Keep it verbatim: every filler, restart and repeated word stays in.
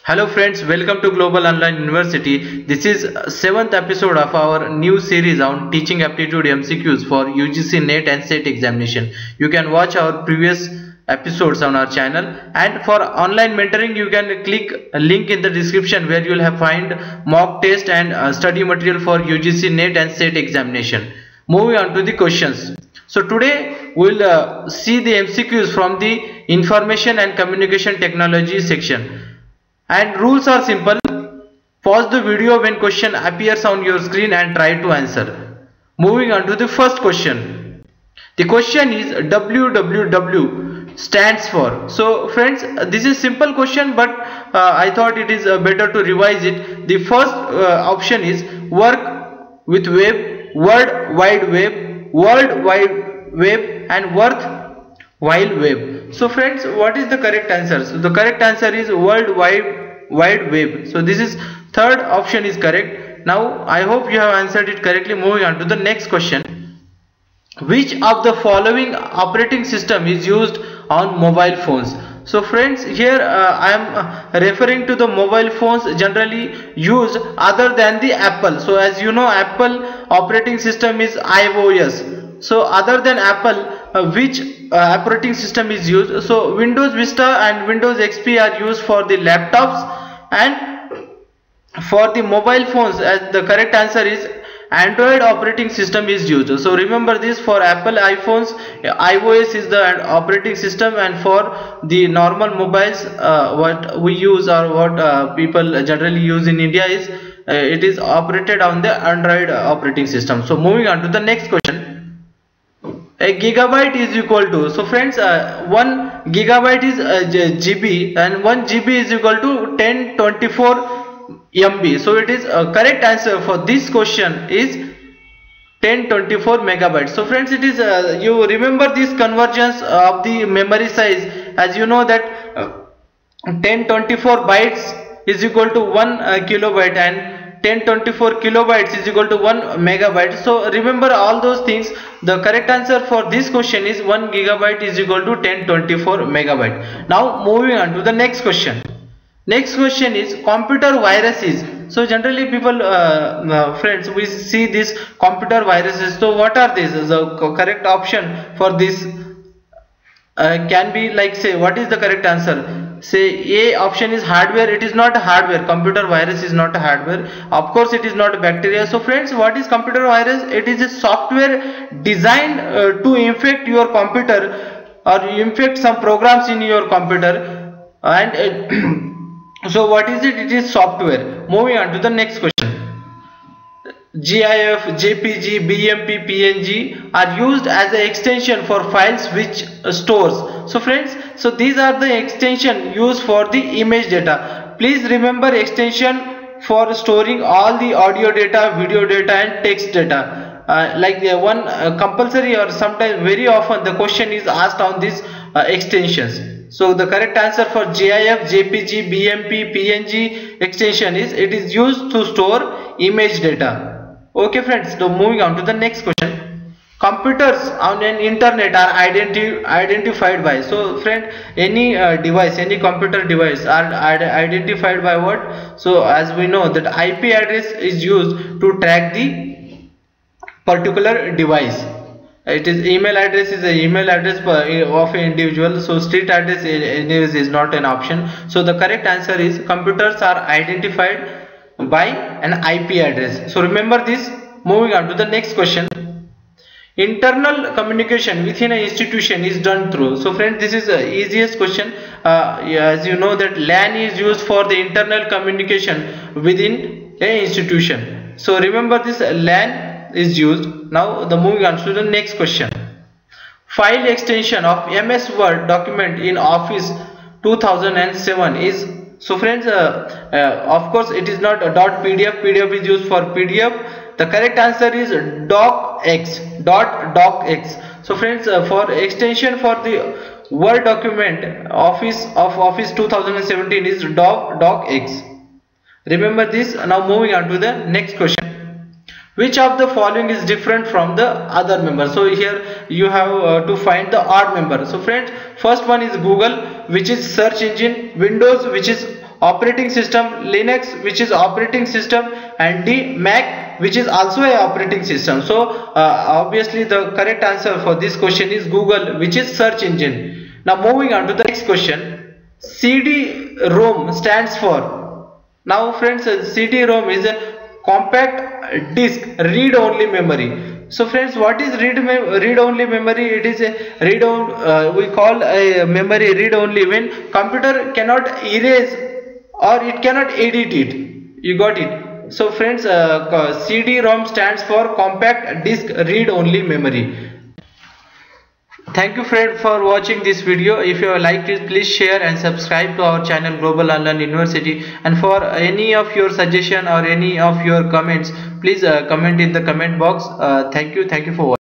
Hello friends, welcome to Global Online University. This is seventh episode of our new series on teaching aptitude M C Qs for U G C NET and SET examination. You can watch our previous episodes on our channel, and for online mentoring you can click a link in the description where you will have find mock test and uh, study material for U G C NET and SET examination. Moving on to the questions. So today we will uh, see the M C Qs from the information and communication technology section. And rules are simple. Pause the video when question appears on your screen and try to answer. Moving on to the first question. The question is W W W stands for. So friends, this is simple question, but uh, I thought it is uh, better to revise it. The first uh, option is work with web, World Wide Web, World Wide Web and Worth While Web. So friends, what is the correct answer? So the correct answer is World Wide Wide Web. So this is third option is correct. Now I hope you have answered it correctly. Moving on to the next question. Which of the following operating system is used on mobile phones? So friends, here uh, I am referring to the mobile phones generally used other than the Apple. So as you know, Apple operating system is iOS. So other than Apple, uh, which uh, operating system is used? So Windows Vista and Windows X P are used for the laptops, and for the mobile phones, as the correct answer is Android operating system is used. So remember this, for Apple iPhones, iOS is the operating system, and for the normal mobiles, uh, what we use or what uh, people generally use in India is uh, it is operated on the Android operating system. So moving on to the next question. A gigabyte is equal to, so friends, uh, one gigabyte is uh, G B, and one G B is equal to ten twenty-four M B. So it is a correct answer for this question is ten twenty-four megabytes. So friends, it is uh, you remember this convergence of the memory size, as you know that uh, ten twenty-four bytes is equal to one uh, kilobyte, and ten twenty-four kilobytes is equal to one megabyte. So remember all those things. The correct answer for this question is one gigabyte is equal to ten twenty-four megabyte. Now moving on to the next question. Next question is computer viruses. So generally people uh, uh, friends, we see these computer viruses. So what are these? The correct option for this uh, can be like, say, what is the correct answer? Say A option is hardware. It is not a hardware. Computer virus is not a hardware. Of course it is not a bacteria. So friends, what is computer virus? It is a software designed uh, to infect your computer or infect some programs in your computer, and uh, so what is it? It is software. Moving on to the next question. GIF, J P G, B M P, P N G are used as an extension for files which uh, stores. So friends, so these are the extension used for the image data. Please remember extension for storing all the audio data, video data and text data. Uh, like the one uh, compulsory or sometimes very often the question is asked on these uh, extensions. So the correct answer for GIF, J P G, B M P, P N G extension is it is used to store image data. Okay friends, so moving on to the next question. Computers on an internet are identi identified by, so friend, any uh, device, any computer device are identified by what? So as we know that I P address is used to track the particular device. It is email address is an email address of an individual. So street address anyways is not an option. So the correct answer is computers are identified by an I P address. So remember this. Moving on to the next question. Internal communication within an institution is done through. So friends, this is the easiest question. Uh, as you know that LAN is used for the internal communication within an institution. So remember this, LAN is used. Now the moving on to the next question. File extension of M S Word document in Office two thousand seven is, so friends, uh, uh, of course it is not a .pdf. P D F is used for P D F. The correct answer is docx, dot docx. So friends, uh, for extension for the Word document Office of Office two thousand seventeen is doc docx. Remember this. Now moving on to the next question. Which of the following is different from the other member? So here you have uh, to find the odd member. So friends, first one is Google, which is search engine. Windows, which is operating system, Linux which is operating system, and D Mac which is also a operating system. So uh, obviously the correct answer for this question is Google, which is search engine. Now moving on to the next question. C D ROM stands for. Now friends, C D ROM is a compact disk read only memory. So friends, what is read read only memory? It is a read on uh, we call a memory read only when computer cannot erase or it cannot edit it. You got it? So friends, uh, C D ROM stands for compact disk read only memory. Thank you friend for watching this video. If you have liked it, please share and subscribe to our channel Global Unlearn University. And for any of your suggestion or any of your comments, please uh, comment in the comment box. Uh, thank you. Thank you for watching.